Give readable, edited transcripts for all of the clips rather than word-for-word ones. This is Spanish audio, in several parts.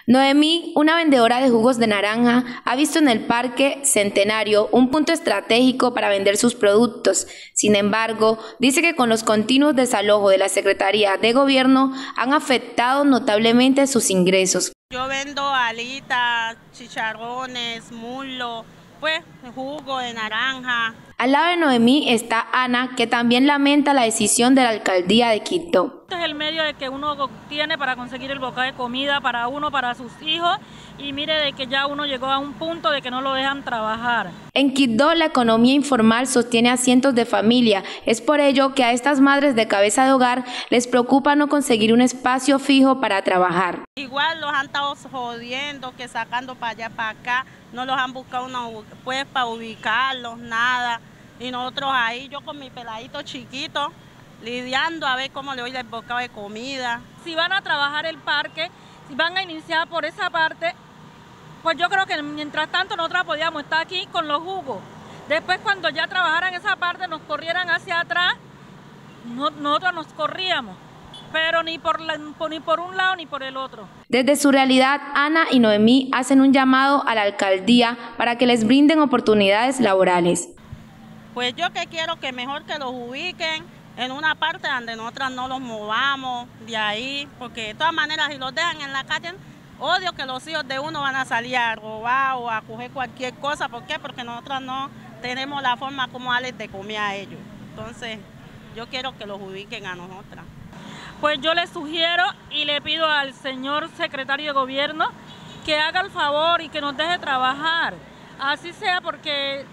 Noemí, una vendedora de jugos de naranja, ha visto en el Parque Centenario un punto estratégico para vender sus productos. Sin embargo, dice que con los continuos desalojos de la Secretaría de Gobierno han afectado notablemente sus ingresos. Yo vendo alitas, chicharrones, muslo, pues jugo de naranja. Al lado de Noemí está Ana, que también lamenta la decisión de la alcaldía de Quibdó. Este es el medio de que uno tiene para conseguir el bocado de comida para uno, para sus hijos, y mire de que ya uno llegó a un punto de que no lo dejan trabajar. En Quibdó la economía informal sostiene a cientos de familias. Es por ello que a estas madres de cabeza de hogar les preocupa no conseguir un espacio fijo para trabajar. Igual los han estado jodiendo, que sacando para allá, para acá, no los han buscado pues para ubicarlos, nada. Y nosotros ahí, yo con mi peladito chiquito, lidiando a ver cómo le doy el bocado de comida. Si van a trabajar el parque, si van a iniciar por esa parte, pues yo creo que mientras tanto nosotros podíamos estar aquí con los jugos. Después cuando ya trabajaran esa parte, nos corrieran hacia atrás, nosotros nos corríamos. Pero ni por un lado ni por el otro. Desde su realidad, Ana y Noemí hacen un llamado a la alcaldía para que les brinden oportunidades laborales. Pues yo que quiero que mejor que los ubiquen en una parte donde nosotras no los movamos de ahí, porque de todas maneras si los dejan en la calle, odio que los hijos de uno van a salir a robar o a coger cualquier cosa. ¿Por qué? Porque nosotras no tenemos la forma como darles de comer a ellos. Entonces yo quiero que los ubiquen a nosotras. Pues yo le sugiero y le pido al señor secretario de Gobierno que haga el favor y que nos deje trabajar. Así sea, porque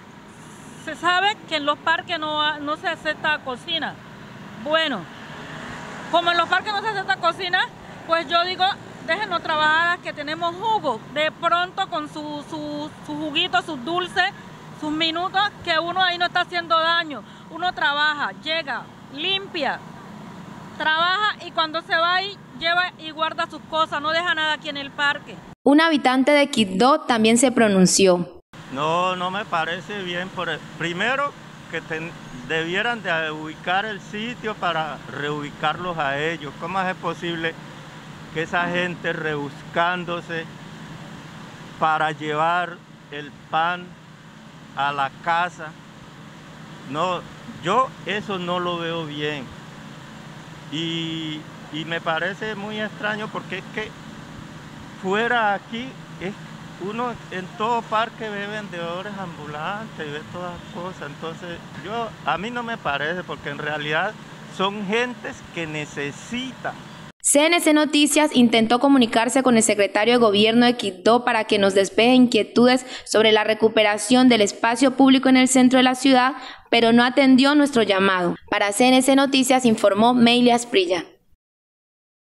se sabe que en los parques no se acepta cocina. Bueno, como en los parques no se acepta cocina, pues yo digo, déjenos trabajar, que tenemos jugo. De pronto con su juguito, sus dulces, sus minutos, que uno ahí no está haciendo daño. Uno trabaja, llega, limpia, trabaja y cuando se va ahí lleva y guarda sus cosas, no deja nada aquí en el parque. Un habitante de Quibdó también se pronunció. No me parece bien. Primero que debieran de ubicar el sitio para reubicarlos a ellos. ¿Cómo es posible que esa gente rebuscándose para llevar el pan a la casa? No, yo eso no lo veo bien. Y me parece muy extraño porque es que fuera aquí, uno en todo parque ve vendedores ambulantes y ve todas las cosas. Entonces a mí no me parece, porque en realidad son gentes que necesitan. CNC Noticias intentó comunicarse con el secretario de Gobierno de Quibdó para que nos despeje inquietudes sobre la recuperación del espacio público en el centro de la ciudad, pero no atendió nuestro llamado. Para CNC Noticias informó Meilia Asprilla.